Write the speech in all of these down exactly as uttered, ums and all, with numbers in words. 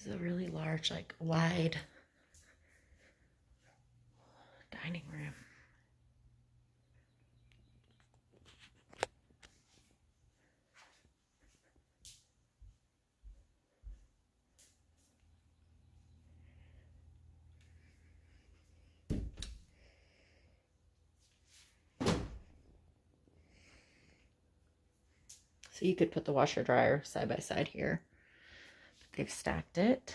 is a really large, like wide dining room. So you could put the washer dryer side by side here. They've stacked it.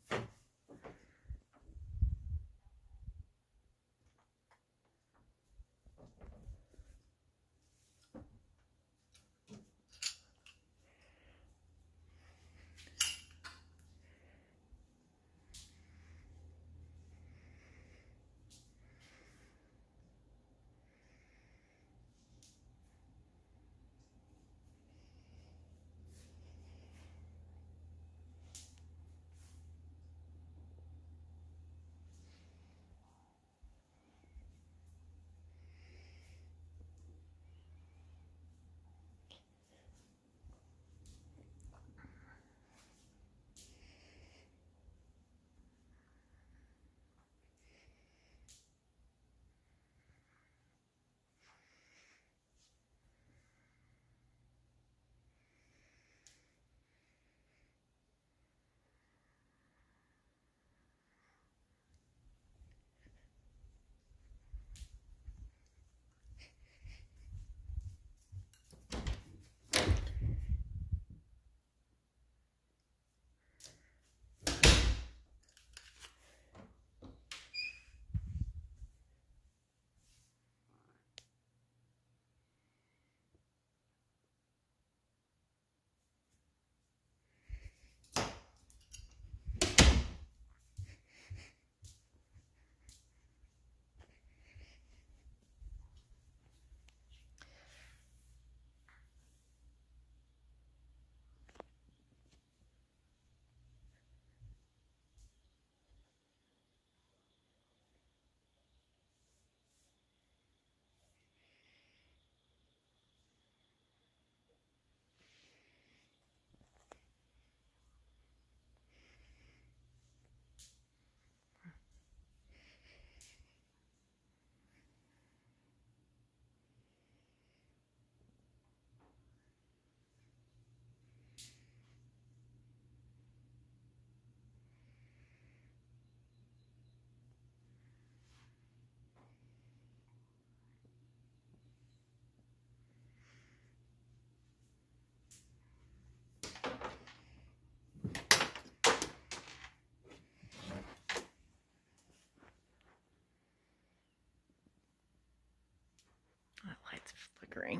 That light's flickering.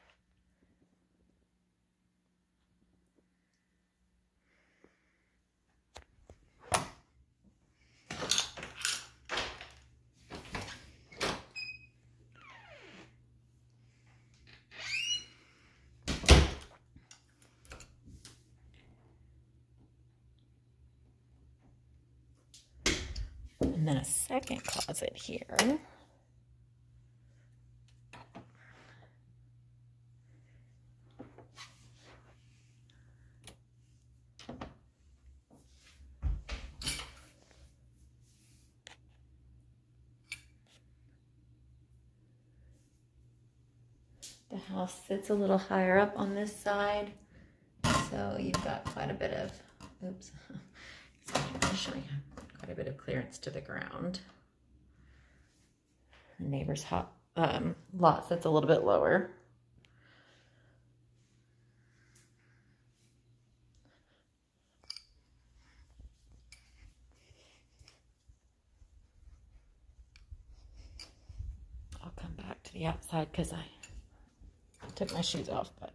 And then a second closet here. The house sits a little higher up on this side, so you've got quite a bit of, oops, I'm showing you quite a bit of clearance to the ground. The neighbor's hot, um, lot sits a little bit lower. I'll come back to the outside because I took my shoes off, but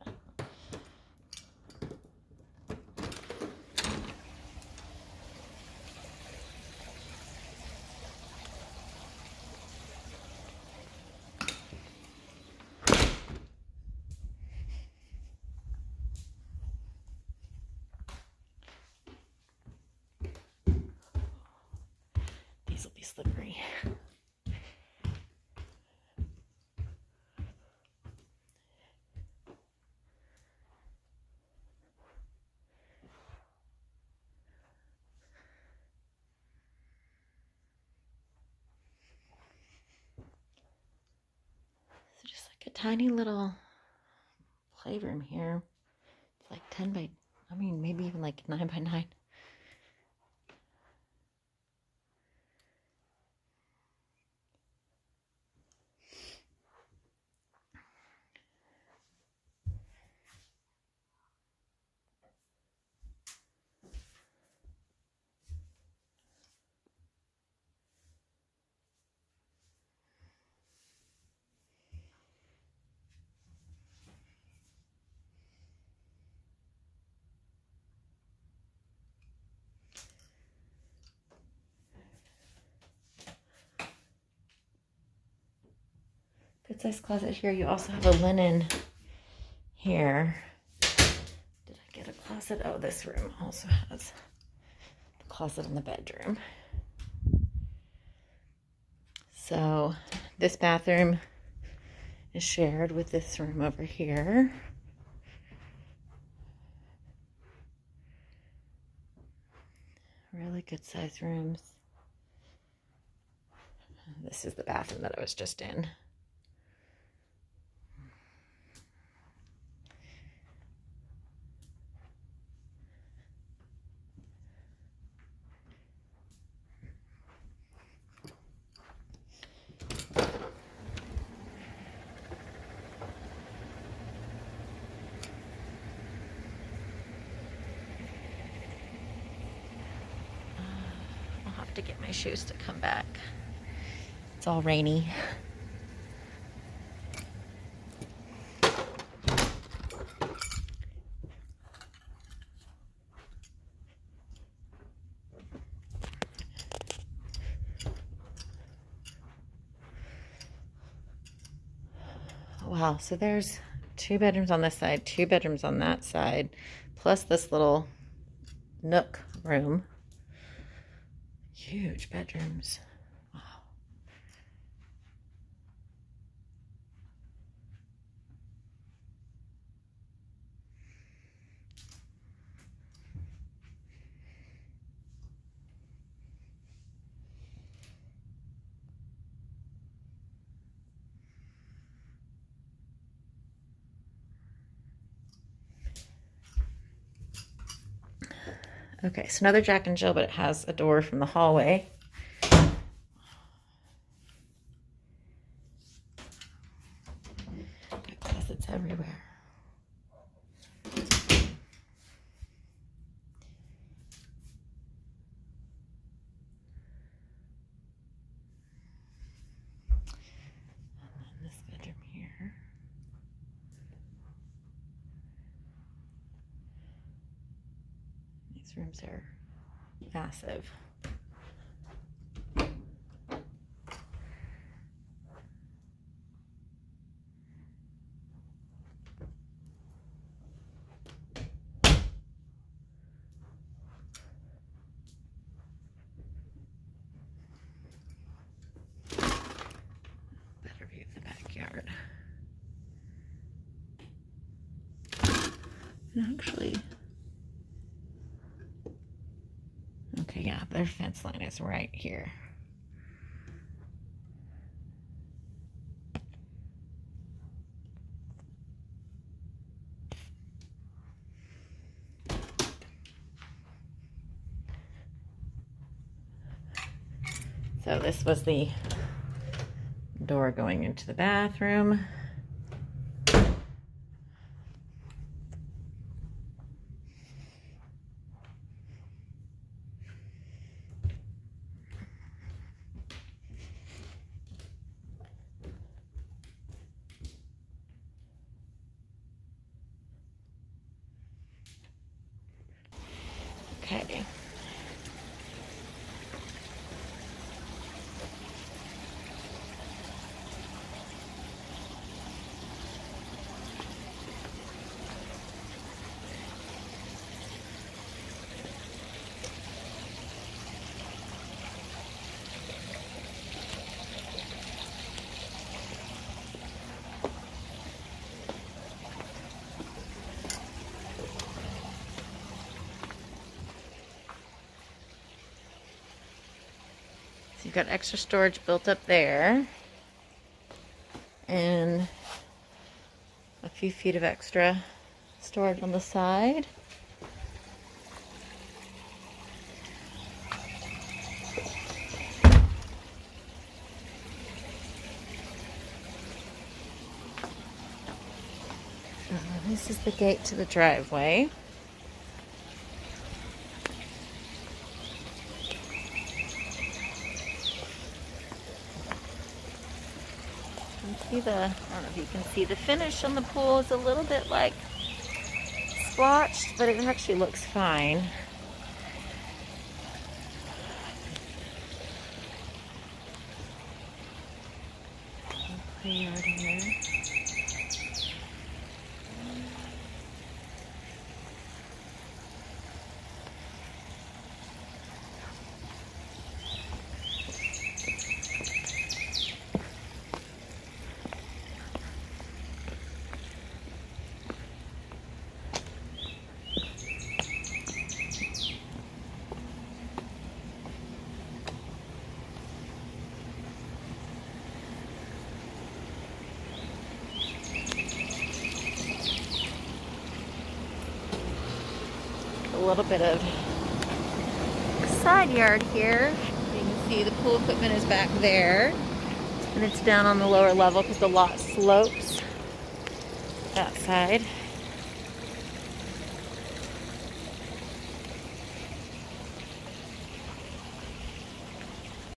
these will be slippery. tiny little playroom here. It's like ten by, I mean, maybe even like nine by nine. Good size closet here. You also have a linen here. Did I get a closet? Oh, this room also has the closet in the bedroom. So this bathroom is shared with this room over here. Really good size rooms. This is the bathroom that I was just in. To get my shoes to come back. It's all rainy. Wow, so there's two bedrooms on this side, two bedrooms on that side, plus this little nook room. Huge bedrooms. Wow. Okay, so another Jack and Jill, but it has a door from the hallway. Got closets everywhere. And then this bedroom here. These rooms are massive. Better view of the backyard. And actually, okay, yeah, their fence line is right here. So this was the door going into the bathroom. Okay. You've got extra storage built up there, and A few feet of extra storage on the side. Uh, this is the gate to the driveway. See the, I don't know if you can see the finish on the pool is a little bit like splotched, but it actually looks fine. Play yard here. A little bit of side yard here. You can see the pool equipment is back there, and it's down on the lower level because the lot slopes that side.